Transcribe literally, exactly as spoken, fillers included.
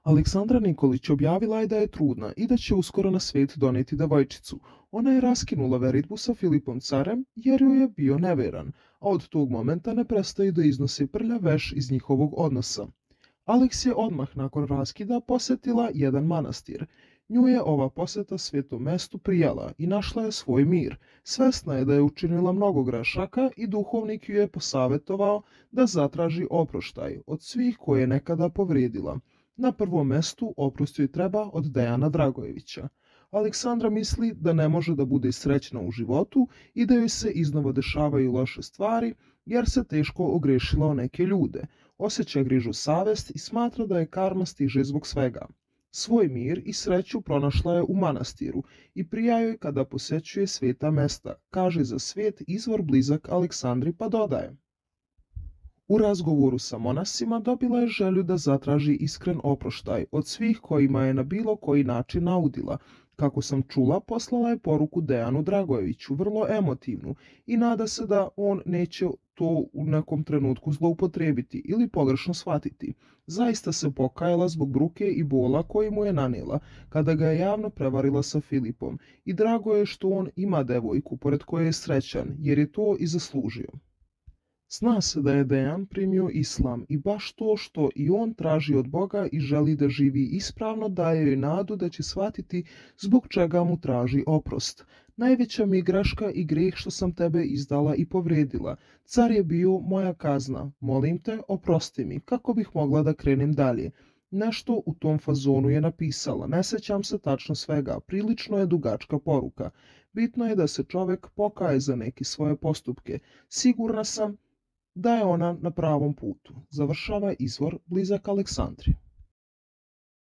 Aleksandra Nikolić objavila je da je trudna i da će uskoro na svet doneti devojčicu. Ona je raskinula veritbu sa Filipom carem jer joj je bio neveran, a od tog momenta ne prestaju da iznose prljav veš iz njihovog odnosa. Aleks je odmah nakon raskida posetila jedan manastir. Nju je ova poseta svetom mestu prijala i našla je svoj mir. Svesna je da je učinila mnogo grešaka i duhovnik ju je posavetovao da zatraži oproštaj od svih koje je nekada povrijedila. Na prvom mestu oprost joj treba od Dejana Dragojevića. Aleksandra misli da ne može da bude srećna u životu i da joj se iznova dešavaju loše stvari jer se teško ogrešila o neke ljude. Osjeća grižu savest i smatra da je karma stiže zbog svega. Svoj mir i sreću pronašla je u manastiru i prija joj kada posećuje sveta mesta, kaže za svet izvor blizak Aleksandri pa dodaje. U razgovoru sa monasima dobila je želju da zatraži iskren oproštaj od svih kojima je na bilo koji način naudila. Kako sam čula, poslala je poruku Dejanu Dragojeviću, vrlo emotivnu, i nada se da on neće to u nekom trenutku zloupotrijebiti ili pogrešno shvatiti. Zaista se pokajala zbog bruke i bola koji mu je nanijela kada ga je javno prevarila sa Filipom i drago je što on ima devojku pored koje je srećan jer je to i zaslužio. Zna se da je Dejan primio islam i baš to što i on traži od Boga i želi da živi ispravno daje joj nadu da će shvatiti zbog čega mu traži oprost. Najveća mi je greška i greh što sam tebe izdala i povrijedila. Car je bio moja kazna. Molim te, oprosti mi, kako bih mogla da krenem dalje. Nešto u tom fazonu je napisala, ne sećam se tačno svega, prilično je dugačka poruka. Bitno je da se čovek pokaje za neke svoje postupke. Sigurna sam da je ona na pravom putu. Završava izvor blizak Aleksandri.